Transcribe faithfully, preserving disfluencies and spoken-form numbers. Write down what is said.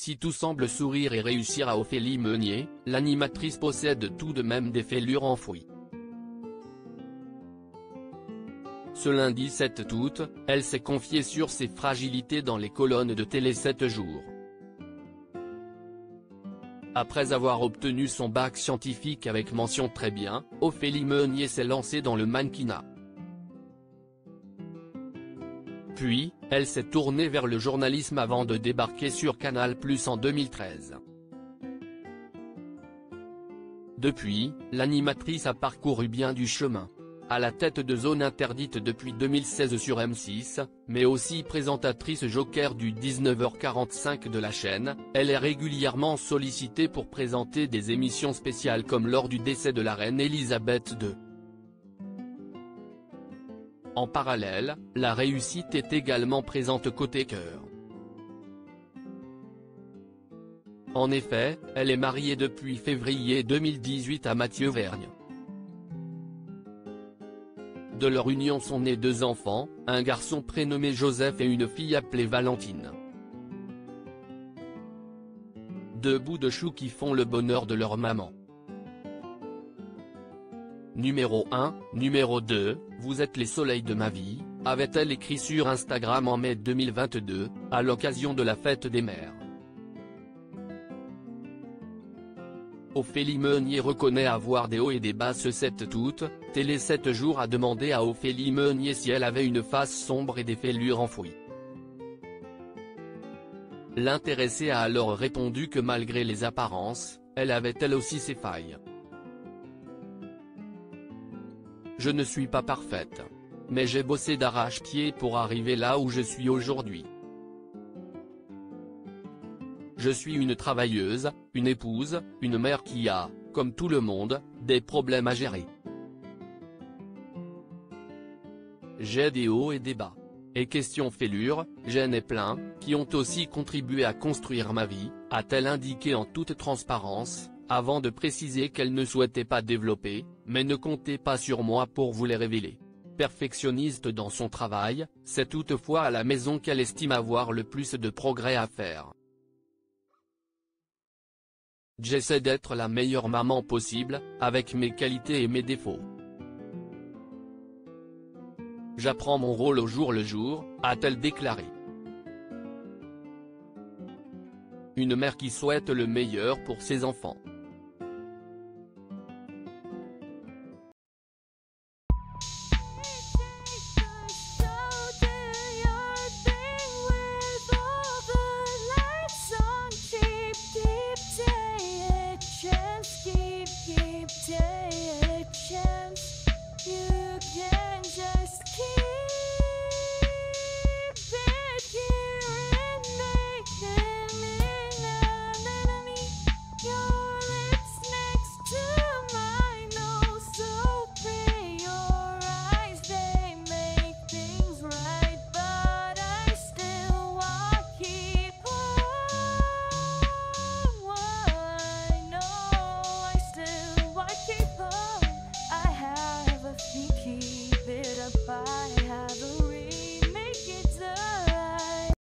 Si tout semble sourire et réussir à Ophélie Meunier, l'animatrice possède tout de même des fêlures enfouies. Ce lundi sept août, elle s'est confiée sur ses fragilités dans les colonnes de Télé sept jours. Après avoir obtenu son bac scientifique avec mention très bien, Ophélie Meunier s'est lancée dans le mannequinat. Puis, elle s'est tournée vers le journalisme avant de débarquer sur Canal plus en deux mille treize. Depuis, l'animatrice a parcouru bien du chemin. À la tête de Zone Interdite depuis deux mille seize sur M six, mais aussi présentatrice joker du dix-neuf heures quarante-cinq de la chaîne, elle est régulièrement sollicitée pour présenter des émissions spéciales comme lors du décès de la reine Elisabeth deux. En parallèle, la réussite est également présente côté cœur. En effet, elle est mariée depuis février deux mille dix-huit à Mathieu Vergne. De leur union sont nés deux enfants, un garçon prénommé Joseph et une fille appelée Valentine. Deux bouts de chou qui font le bonheur de leur maman. Numéro un, numéro deux, vous êtes les soleils de ma vie, avait-elle écrit sur Instagram en mai deux mille vingt-deux, à l'occasion de la fête des mères. Ophélie Meunier reconnaît avoir des hauts et des bas ce sept août, Télé sept jours a demandé à Ophélie Meunier si elle avait une face sombre et des fêlures enfouies. L'intéressée a alors répondu que malgré les apparences, elle avait elle aussi ses failles. Je ne suis pas parfaite. Mais j'ai bossé d'arrache-pied pour arriver là où je suis aujourd'hui. Je suis une travailleuse, une épouse, une mère qui a, comme tout le monde, des problèmes à gérer. J'ai des hauts et des bas. Et question fêlure, j'en ai plein, qui ont aussi contribué à construire ma vie, a-t-elle indiqué en toute transparence, avant de préciser qu'elle ne souhaitait pas développer, mais ne comptez pas sur moi pour vous les révéler. Perfectionniste dans son travail, c'est toutefois à la maison qu'elle estime avoir le plus de progrès à faire. J'essaie d'être la meilleure maman possible, avec mes qualités et mes défauts. J'apprends mon rôle au jour le jour, a-t-elle déclaré. Une mère qui souhaite le meilleur pour ses enfants. Yeah.